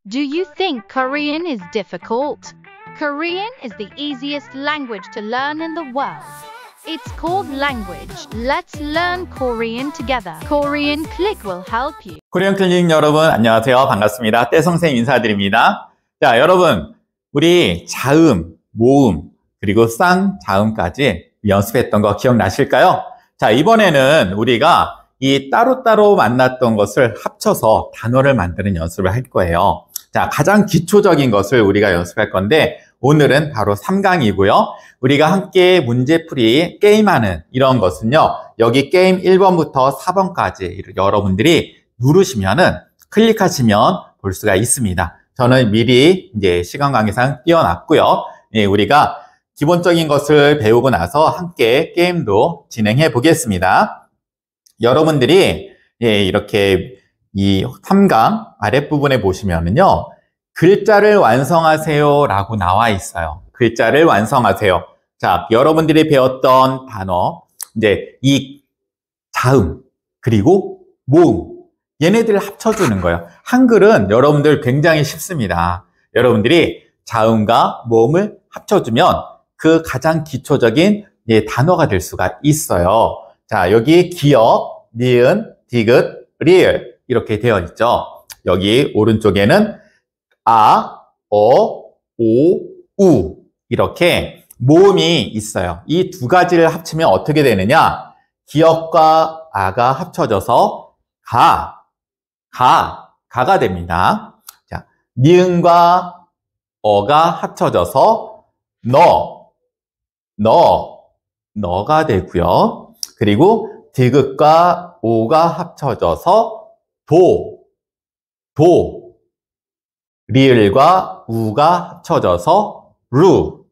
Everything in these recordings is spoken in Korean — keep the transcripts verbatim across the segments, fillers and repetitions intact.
Do you think Korean is difficult? Korean is the easiest language to learn in the world. It's called language. Let's learn Korean together. Korean Click will help you. 코리안 클릭 여러분 안녕하세요. 반갑습니다. 떼성쌤 인사드립니다. 자, 여러분 우리 자음, 모음, 그리고 쌍자음까지 연습했던 거 기억나실까요? 자, 이번에는 우리가 이 따로따로 만났던 것을 합쳐서 단어를 만드는 연습을 할 거예요. 자, 가장 기초적인 것을 우리가 연습할 건데 오늘은 바로 삼 강이고요. 우리가 함께 문제풀이 게임하는 이런 것은요. 여기 게임 일 번부터 사 번까지 여러분들이 누르시면은 클릭하시면 볼 수가 있습니다. 저는 미리 이제 시간 관계상 띄워놨고요. 예, 우리가 기본적인 것을 배우고 나서 함께 게임도 진행해 보겠습니다. 여러분들이 예, 이렇게 이 삼 강 아랫부분에 보시면은요. 글자를 완성하세요 라고 나와 있어요. 글자를 완성하세요. 자, 여러분들이 배웠던 단어, 이제 이 자음, 그리고 모음, 얘네들을 합쳐주는 거예요. 한글은 여러분들 굉장히 쉽습니다. 여러분들이 자음과 모음을 합쳐주면 그 가장 기초적인 예, 단어가 될 수가 있어요. 자, 여기 기역, 니은, 디귿, 리을 이렇게 되어 있죠. 여기 오른쪽에는 아, 어, 오, 우 이렇게 모음이 있어요. 이 두 가지를 합치면 어떻게 되느냐? 기역과 아가 합쳐져서 가, 가, 가가 됩니다. 자, 니은과 어가 합쳐져서 너, 너, 너가 되고요. 그리고 디귿과 오가 합쳐져서 도, 도, 리을과 우가 합쳐져서 루,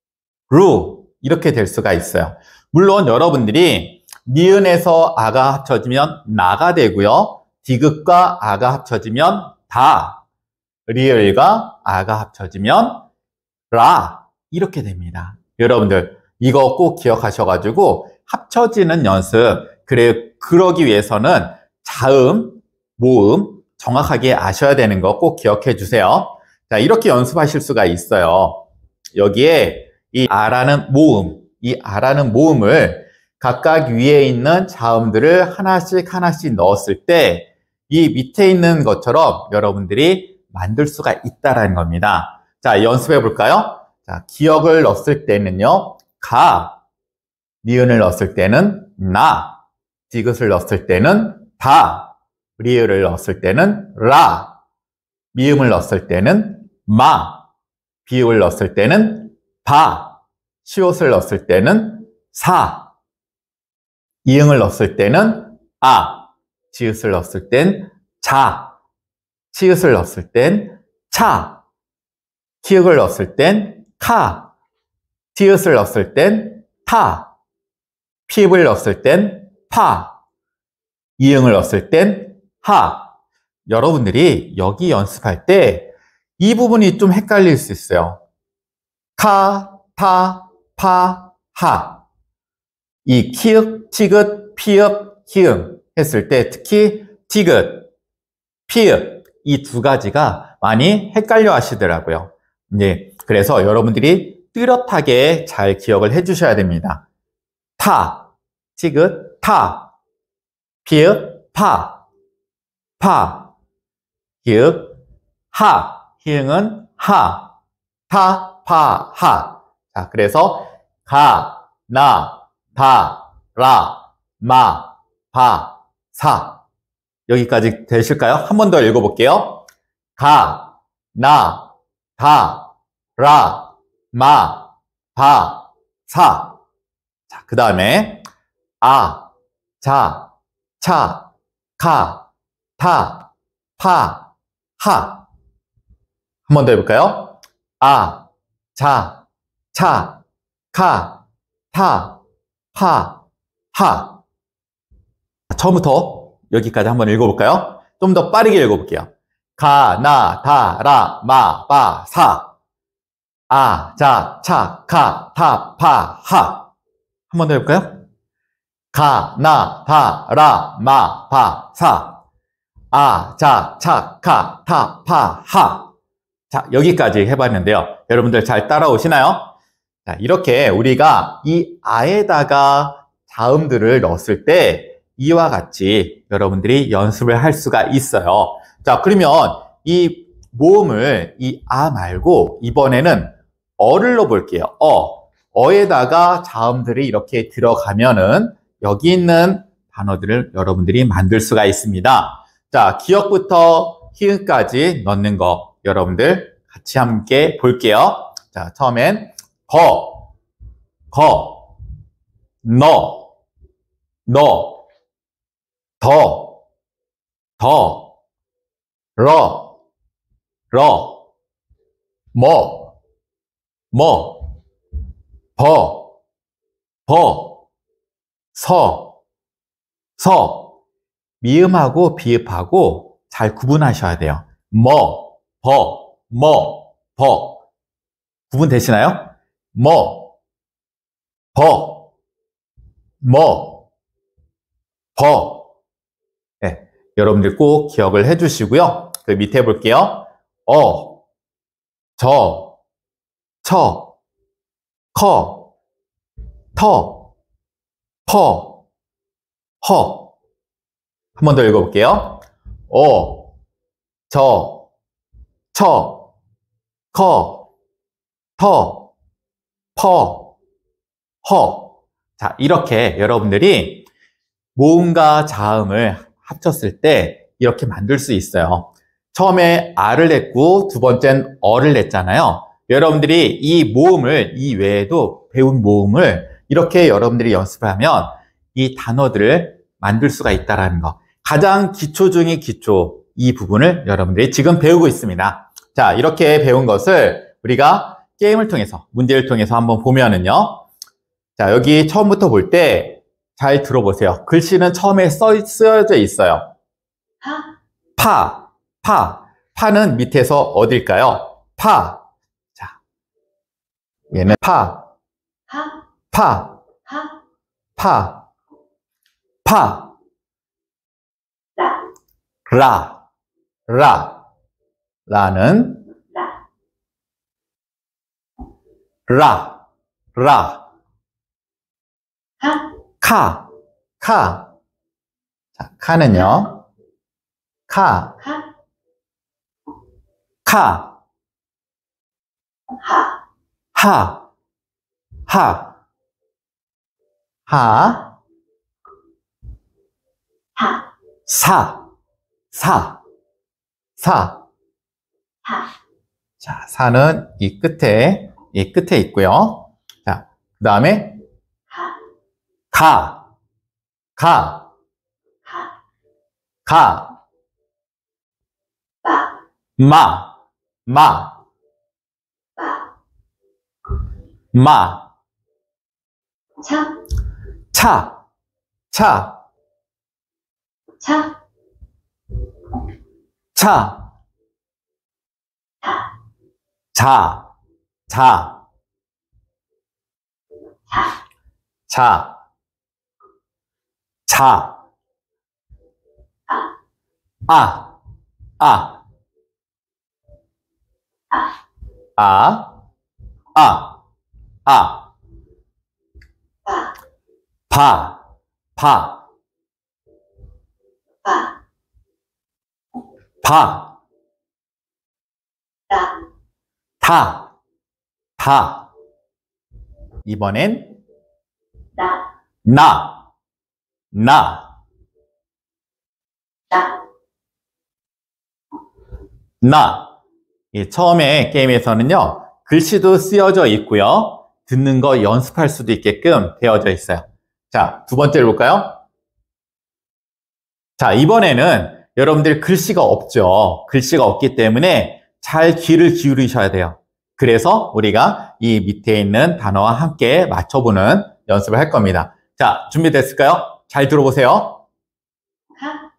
루 이렇게 될 수가 있어요. 물론 여러분들이 니은에서 아가 합쳐지면 나가 되고요. 디귿과 아가 합쳐지면 다, 리을과 아가 합쳐지면 라 이렇게 됩니다. 여러분들 이거 꼭 기억하셔가지고 합쳐지는 연습, 그래 그러기 위해서는 자음, 모음 정확하게 아셔야 되는 거 꼭 기억해 주세요. 자, 이렇게 연습하실 수가 있어요. 여기에 이 아라는 모음, 이 아라는 모음을 각각 위에 있는 자음들을 하나씩 하나씩 넣었을 때 이 밑에 있는 것처럼 여러분들이 만들 수가 있다라는 겁니다. 자, 연습해 볼까요? 자, 기역을 넣었을 때는요. 가, 니은을 넣었을 때는 나, 디귿을 넣었을 때는 다, 리을을 넣었을 때는 라, 미음을 넣었을 때는 마, 비읍을 넣었을 때는 바, 시옷을 넣었을 때는 사, 이응을 넣었을 때는 아, 지읒을 넣었을 땐 자, 치읒을 넣었을 땐 차, 키읔을 넣었을 땐 카, 티읕을 넣었을 땐 타, 피읍을 넣었을 땐 파, 이응을 넣었을 땐 하. 여러분들이 여기 연습할 때 이 부분이 좀 헷갈릴 수 있어요. 카, 타, 파, 하. 이 키읔, 티귿, 피읍, 히응 했을 때 특히 디귿, 피읍 이 두 가지가 많이 헷갈려 하시더라고요. 네, 그래서 여러분들이 뚜렷하게 잘 기억을 해 주셔야 됩니다. 타, 티귿, 타, 피읍, 파, 파, 히읗, 하, 히읗은 하, 타, 파, 하. 자, 그래서 가, 나, 다, 라, 마, 바, 사. 여기까지 되실까요? 한 번 더 읽어볼게요. 가, 나, 다, 라, 마, 바, 사. 자, 그 다음에 아, 자, 차, 카, 타, 파, 하. 한 번 더 해볼까요? 아, 자, 차, 카, 타, 파, 하. 처음부터 여기까지 한번 읽어볼까요? 좀 더 빠르게 읽어볼게요. 가, 나, 다, 라, 마, 바, 사. 아, 자, 차, 카, 타, 파, 하. 한 번 더 해볼까요? 가, 나, 다, 라, 마, 바, 사. 아, 자, 차, 카, 타, 파, 하. 자, 여기까지 해봤는데요. 여러분들 잘 따라오시나요? 자, 이렇게 우리가 이 아에다가 자음들을 넣었을 때 이와 같이 여러분들이 연습을 할 수가 있어요. 자, 그러면 이 모음을 이 아 말고 이번에는 어를 넣어볼게요. 어. 어에다가 자음들이 이렇게 들어가면은 여기 있는 단어들을 여러분들이 만들 수가 있습니다. 자, 기역부터 히읗까지 넣는 거 여러분들 같이 함께 볼게요. 자, 처음엔 거, 거, 너, 너, 더, 더, 러, 러, 뭐, 뭐, 버, 버, 서, 서. 미음하고 비읍하고 잘 구분하셔야 돼요. 뭐, 버, 뭐, 버. 구분되시나요? 뭐, 버, 뭐, 버. 네, 여러분들 꼭 기억을 해주시고요. 그 밑에 볼게요. 어, 저, 처, 커, 터, 퍼, 허. 한 번 더 읽어볼게요. 어, 저, 처, 커, 터, 퍼, 허. 자, 이렇게 여러분들이 모음과 자음을 합쳤을 때 이렇게 만들 수 있어요. 처음에 아를 냈고 두 번째는 어를 냈잖아요. 여러분들이 이 모음을, 이 외에도 배운 모음을 이렇게 여러분들이 연습을 하면 이 단어들을 만들 수가 있다는 거. 가장 기초 중의 기초, 이 부분을 여러분들이 지금 배우고 있습니다. 자, 이렇게 배운 것을 우리가 게임을 통해서, 문제를 통해서 한번 보면은요. 자, 여기 처음부터 볼 때 잘 들어보세요. 글씨는 처음에 써, 쓰여져 있어요. 파, 파. 파는 밑에서 어딜까요? 파. 자, 얘는 파, 파, 파, 파. 라, 라. 라는 라, 라. 카, 카. 자, 카는요. 카, 카. 하, 하. 하. 사, 사. 사. 자, 사는 이 끝에, 이 끝에 있고요. 자, 그 다음에 가, 가, 가, 마, 마, 마, 차, 차, 차, 차, 차, 자, 자, 자, 자, 차, 아, 아, 아, 아, 아, 바, 바, 바, 바, 바, 라, 타, 타. 이번엔 나, 나, 나, 나, 나. 예, 처음에 게임에서는요, 글씨도 쓰여져 있고요, 듣는 거 연습할 수도 있게끔 되어져 있어요. 자, 두 번째를 볼까요? 자, 이번에는 여러분들 글씨가 없죠. 글씨가 없기 때문에 잘 귀를 기울이셔야 돼요. 그래서 우리가 이 밑에 있는 단어와 함께 맞춰보는 연습을 할 겁니다. 자, 준비됐을까요? 잘 들어보세요. 카,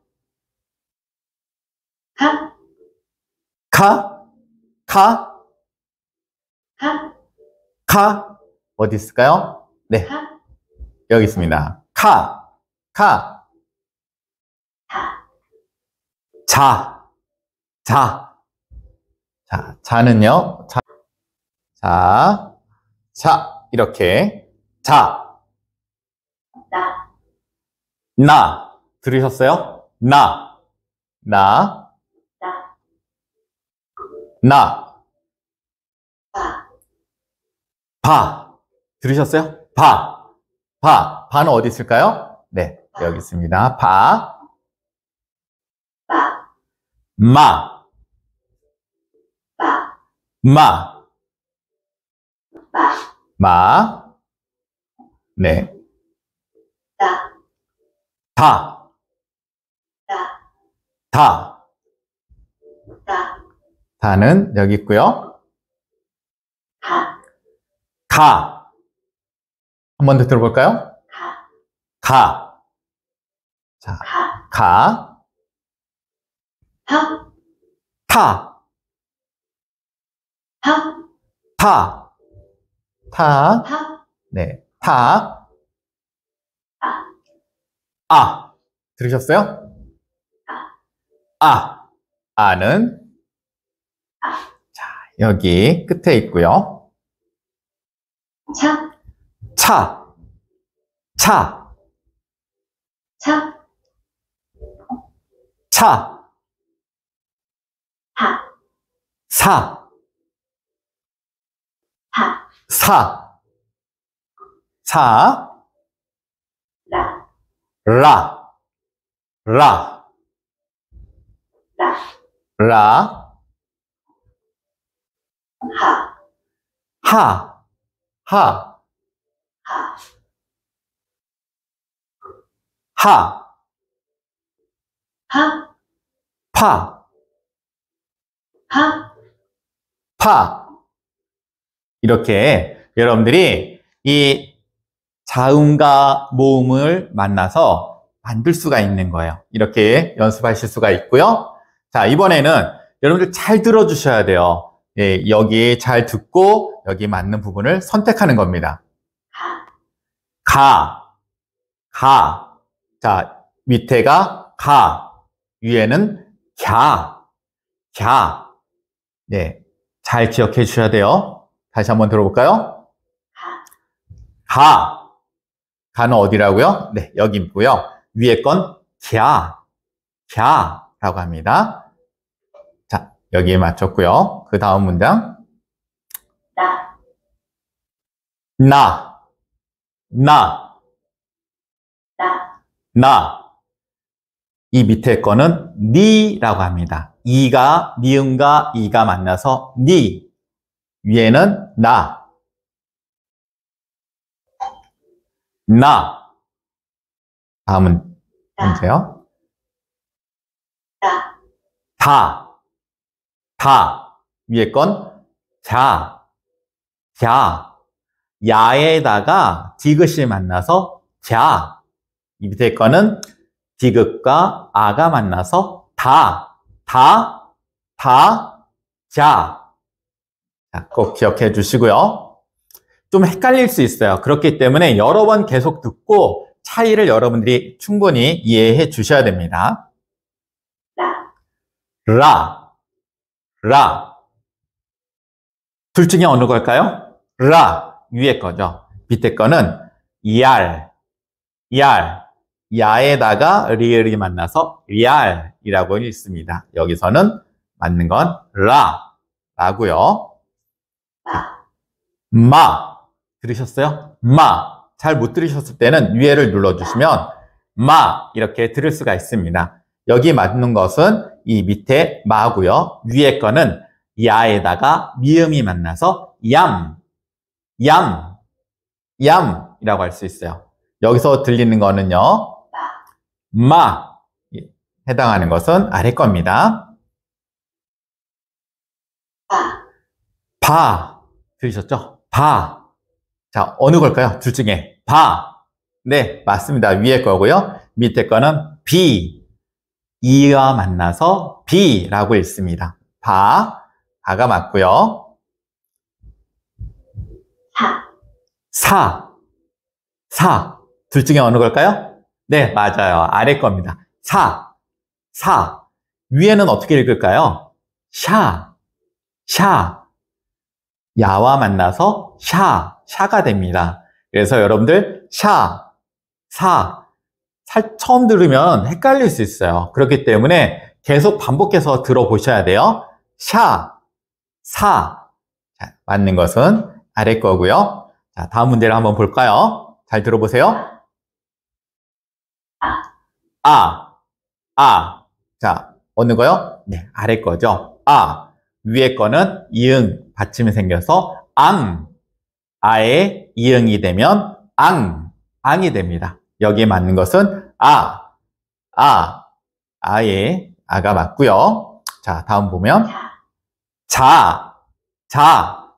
카, 카, 카, 카, 카. 어디 있을까요? 네, 카, 여기 있습니다. 카, 카, 타, 자, 자. 자, 자는요. 자, 자, 자, 이렇게. 자, 나, 나. 들으셨어요? 나, 나, 나, 나. 바, 바. 들으셨어요? 바. 바. 바는 어디 있을까요? 네, 여기 있습니다. 바. 바, 마. 바, 마. 바, 마. 네. 다, 다. 다, 다. 다, 다는 여기 있고요. 가, 가. 한 번 더 들어볼까요? 가, 가. 자, 가, 가. 하, 타. 하, 타. 타. 하, 네. 타. 아, 아. 들으셨어요? 아, 아. 아는 아, 자, 여기 끝에 있고요. 차, 차. 차. 차, 차. 하, 사. 하, 사. 사. 라, 라. 라. 라, 라. 하, 하. 하. 하, 하. 하, 파. 하, 파. 이렇게 여러분들이 이 자음과 모음을 만나서 만들 수가 있는 거예요. 이렇게 연습하실 수가 있고요. 자, 이번에는 여러분들 잘 들어주셔야 돼요. 예, 여기 잘 듣고 여기 맞는 부분을 선택하는 겁니다. 가, 가, 가. 자, 밑에가 가, 위에는 갸, 갸. 네, 잘 기억해 주셔야 돼요. 다시 한번 들어볼까요? 가, 가. 가는 어디라고요? 네, 여기 있고요. 위에 건 갸, 갸라고 합니다. 자, 여기에 맞췄고요. 그 다음 문장. 나, 나, 나, 나, 나. 이 밑에 거는 니라고 합니다. 이가, 니은과 이가 만나서 니. 위에는 나. 나. 다음은 보세요. 다, 다. 다. 위에 건 자. 자. 야에다가 디귿이 만나서 자. 이 밑에 거는 디귿과 아가 만나서 다. 다. 다. 자. 자, 꼭 기억해 주시고요. 좀 헷갈릴 수 있어요. 그렇기 때문에 여러 번 계속 듣고 차이를 여러분들이 충분히 이해해 주셔야 됩니다. 라, 라, 라. 둘 중에 어느 걸까요? 라, 위에 거죠. 밑에 거는 얄, 얄. 야에다가 리을이 만나서 얄이라고 있습니다. 여기서는 맞는 건 라, 라고요. 마, 마. 들으셨어요? 마. 잘 못 들으셨을 때는 위에를 눌러주시면 마 이렇게 들을 수가 있습니다. 여기 맞는 것은 이 밑에 마고요. 위에 거는 야에다가 미음이 만나서 얌, 얌, 얌이라고 할 수 있어요. 여기서 들리는 거는요. 마. 해당하는 것은 아래 겁니다. 바, 바. 들으셨죠? 바. 자, 어느 걸까요? 둘 중에. 바. 네, 맞습니다. 위에 거고요. 밑에 거는 비. 이와 만나서 비라고 읽습니다. 바. 바가 맞고요. 사, 사. 사. 둘 중에 어느 걸까요? 네, 맞아요. 아래 겁니다. 사. 사. 위에는 어떻게 읽을까요? 샤, 샤. 야와 만나서 샤, 샤가 됩니다. 그래서 여러분들 샤, 사, 살, 처음 들으면 헷갈릴 수 있어요. 그렇기 때문에 계속 반복해서 들어보셔야 돼요. 샤, 사. 자, 맞는 것은 아래 거고요. 자, 다음 문제를 한번 볼까요? 잘 들어보세요. 아, 아. 자, 어느 거요? 네, 아래 거죠. 아. 위에 거는 이응 받침이 생겨서 앙. 아에 이응이 되면 앙. 앙이 됩니다. 여기에 맞는 것은 아. 아. 아에 아가 맞고요. 자, 다음 보면 자. 자.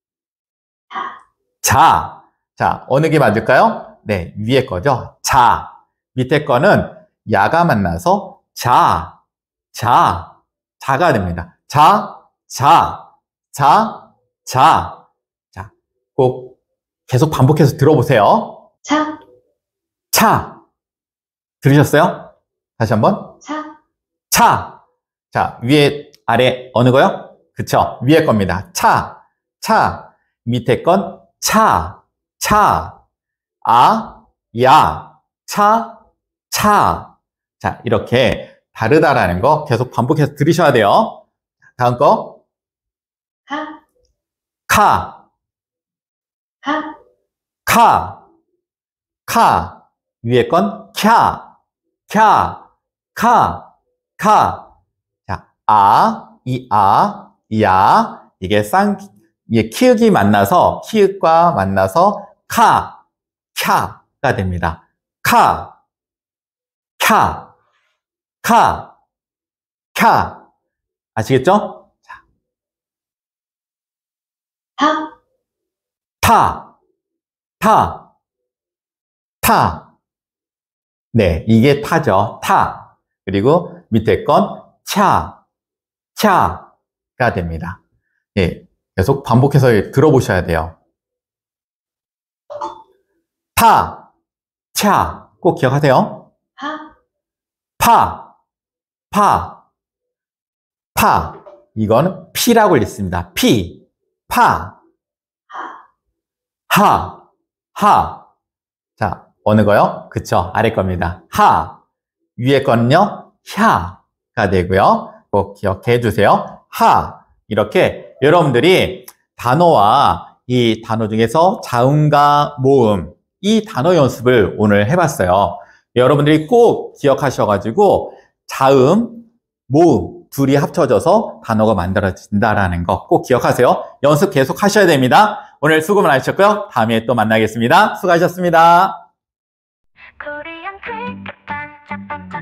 자. 자, 어느 게 맞을까요? 네, 위에 거죠. 자. 밑에 거는 야가 만나서 자. 자. 자가 됩니다. 자. 자, 자, 자. 자, 꼭 계속 반복해서 들어보세요. 차, 차. 들으셨어요? 다시 한번. 차, 차. 자, 위에, 아래, 어느 거요? 그쵸? 위에 겁니다. 차, 차. 밑에 건 차, 차. 아, 야, 차, 차. 자, 이렇게 다르다라는 거 계속 반복해서 들으셔야 돼요. 다음 거. 카, 카, 카, 카, 카. 위에 건 캬, 캬, 카, 카. 자, 아, 이 아, 야. 이게 쌍, 이게 키읔이 만나서, 키읔과 만나서 카, 캬가 됩니다. 카, 캬, 카, 캬. 아시겠죠? 타, 타, 타, 타. 네, 이게 타죠. 타. 그리고 밑에 건 차, 차가 됩니다. 예, 계속 반복해서 들어보셔야 돼요. 타, 차. 꼭 기억하세요. 파, 파, 파, 파. 이거는 피라고 읽습니다. 피, 파. 하, 하, 하. 자, 어느 거요? 그쵸, 아래 겁니다. 하. 위에 거는요, 샤가 되고요. 꼭 기억해 주세요. 하. 이렇게 여러분들이 단어와 이 단어 중에서 자음과 모음, 이 단어 연습을 오늘 해봤어요. 여러분들이 꼭 기억하셔가지고 자음, 모음 둘이 합쳐져서 단어가 만들어진다라는 거 꼭 기억하세요. 연습 계속 하셔야 됩니다. 오늘 수고 많으셨고요. 다음에 또 만나겠습니다. 수고하셨습니다. 코리안 퀵